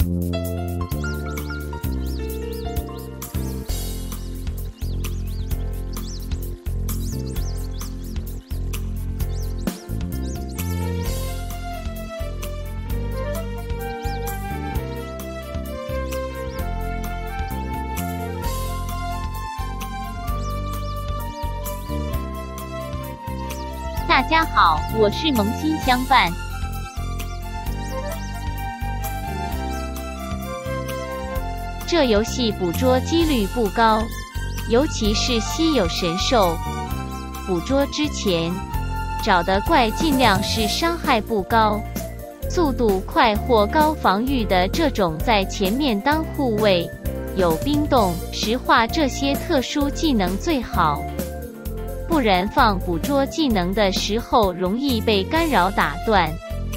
大家好，我是萌新相伴。这游戏捕捉几率不高，尤其是稀有神兽。捕捉之前，找的怪尽量是伤害不高、速度快或高防御的这种，在前面当护卫，有冰冻、石化这些特殊技能最好。不然放捕捉技能的时候容易被干扰打断。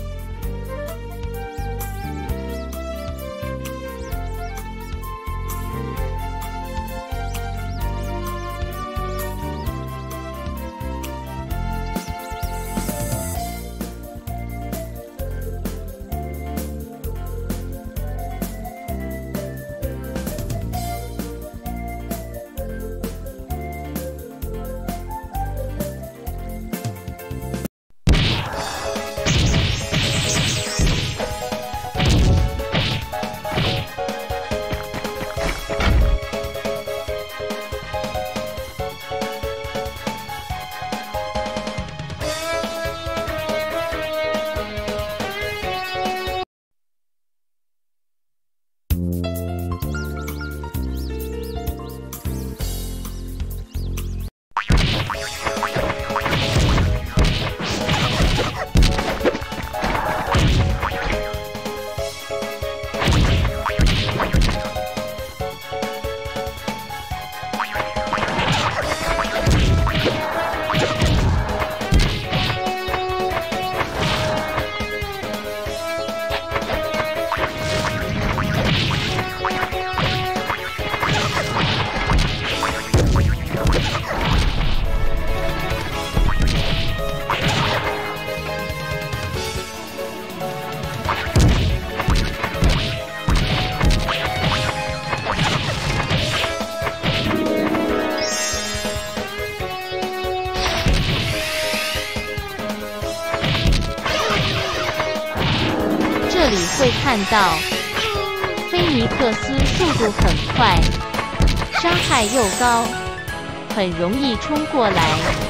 这里会看到，菲尼克斯速度很快，伤害又高，很容易冲过来，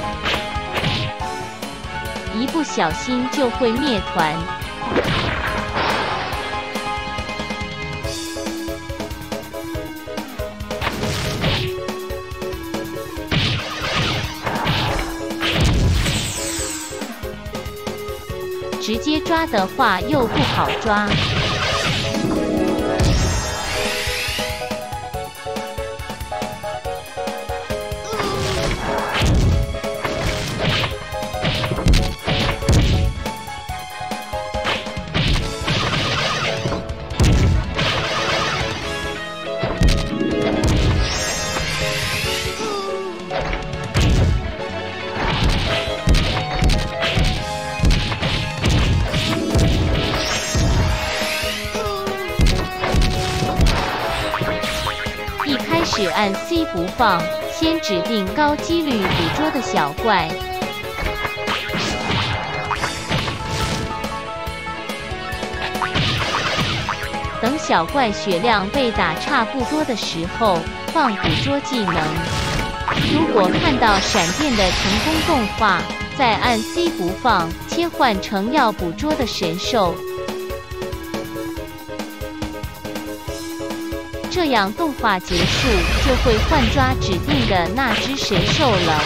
一不小心就会灭团。直接抓的话又不好抓。只按 C 不放，先指定高几率捕捉的小怪。等小怪血量被打差不多的时候，放捕捉技能。如果看到闪电的成功动画，再按 C 不放，切换成要捕捉的神兽。这样动画结束就会换抓指定的那只神兽了。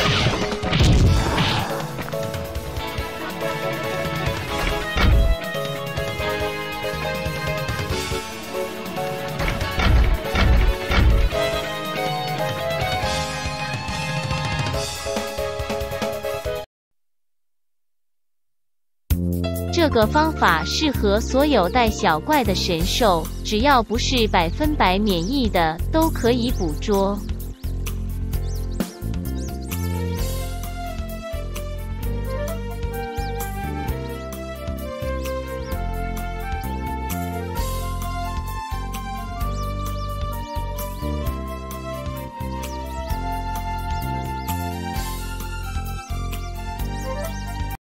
这个方法适合所有带小怪的神兽，只要不是100%免疫的，都可以捕捉。